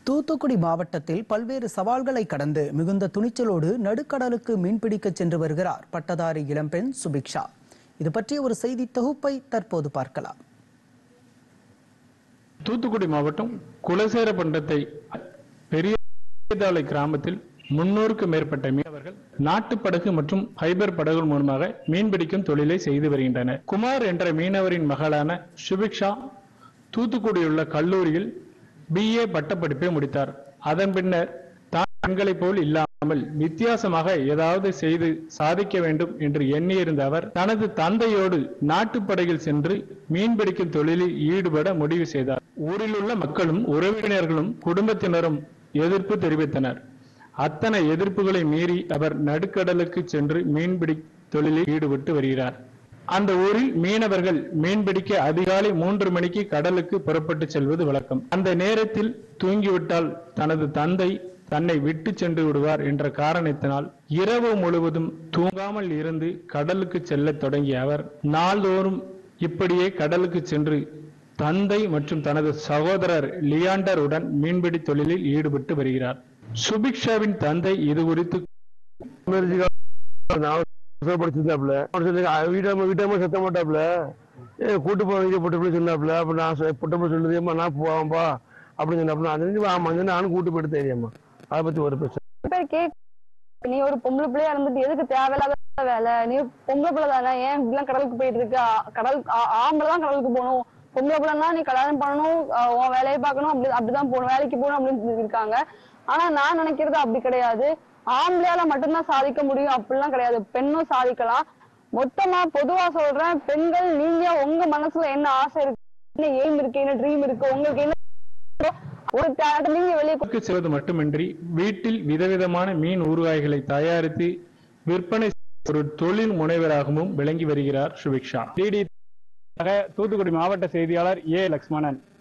தூத்துக்குடி மாவட்டத்தில் பல்வேறு சவால்களை கடந்து மிகுந்த துணிச்சலோடு நடுக்கடலுக்கு மீன்பிடிக்க சென்று வருகிறார் பட்டதாரி இளம்பெண் சுபிக்ஷா. இது பற்றிய ஒரு செய்தி தொகுப்பை தற்போது பார்க்கலாம். தூத்துக்குடி மாவட்டம் குலசேரப்பண்டத்தை பெரியதாலை கிராமத்தில் 300க்கும் மேற்பட்ட மீனவர்கள் நாட்டுப்படகு மற்றும் ஃபைபர் படகுகள் மூலமாக மீன்பிடிக்கும் தொழிலை செய்து வருகின்றனர். குமார் என்ற மீனவரின் மகளான சுபிக்ஷா தூத்துக்குடியுள்ள கல்லூரியில் BA பட்டப்படிப்பை முடித்தார். அதன் பின்னர் பெண்களைப் போல் இல்லாமல் வித்தியாசமாக ஏதாவது செய்து சாதிக்க வேண்டும் என்று எண்ணியிருந்த அவர் தனது தந்தையோடு நாட்டுப்படகில் சென்று மீன்பிடிக்கும் தொழிலில் ஈடுபட முடிவு செய்தார். ஊரில் உள்ள மக்களும் உறவினர்களும் குடும்பத்தினரும் எதிர்ப்பு தெரிவித்தனர். அத்தனை எதிர்ப்புகளை மீறி அவர் நடுக்கடலுக்கு சென்று மீன்பிடி தொழிலில் ஈடுபட்டு வருகிறார். அந்த ஊரில் மீனவர்கள் மீன்பிடிக்க அதிகாலை 3 மணிக்கு கடலுக்கு புறப்பட்டு செல்வது வழக்கம். அந்த நேரத்தில் தூங்கிவிட்டால் தனது தந்தை தன்னை விட்டு சென்று விடுவார் என்ற காரணத்தினால் இரவு முழுவதும் தூங்காமல் இருந்து கடலுக்கு செல்ல தொடங்கிய அவர் நாள்தோறும் இப்படியே கடலுக்கு சென்று தந்தை மற்றும் தனது சகோதரர் லியாண்டர் உடன் மீன்பிடி தொழிலில் ஈடுபட்டு வருகிறார். சுபிக்ஷாவின் தந்தை இது குறித்து வீட்டாம சத்த மாட்டாப்ல கூட்டு போட்டு சொன்னாப்ல. அப்ப நான் புட்டப்ப சொல்லுதேம்மா நான் போவாம்பா அப்படின்னு சொன்னாப்ல. ஆமா நானும் கூட்டு போயிட்டு தெரியாமா. அதை பத்தி ஒரு பிரச்சனை. நீ ஒரு பொம்பளை பிள்ளையா இருந்துட்டு எதுக்கு தேவையில்லாத வேலை? நீ பொம்பளை பிள்ளை தானே, ஏன் இப்படிலாம் கடலுக்கு போயிட்டு இருக்க? ஆம்பளை தான் கடலுக்கு போகணும், பொம்பளை பிள்ளைன்னா நீ கல்யாணம் பண்ணணும், உன் வேலையை பார்க்கணும், அப்படிதான் போகணும், வேலைக்கு போகணும் அப்படின்னு இருக்காங்க. ஆனா நான் நினைக்கிறது அப்படி கிடையாது. ஆம்பளையால மட்டும்தான் சாதிக்க முடியும் அப்படிலாம் கிடையாது. பெண்ணும் சாதிக்கலாம். மொத்தமா பொதுவா சொல்றேன், பெண்கள் நீங்க உங்க மனசுல என்ன ஆசை இருக்கு, என்ன எய்ம் இருக்கு, என்ன ட்ரீம் இருக்கு, உங்களுக்கு என்ன ஒரு நீங்க வெளியே செல்வது மட்டுமின்றி வீட்டில் விதவிதமான மீன் ஊறுகாய்களை தயாரித்து விற்பனை ஒரு தொழில் முனைவராகவும் விளங்கி வருகிறார் சுபிக்ஷா. தூத்துக்குடி மாவட்ட செய்தியாளர் A. லக்ஷ்மணன்.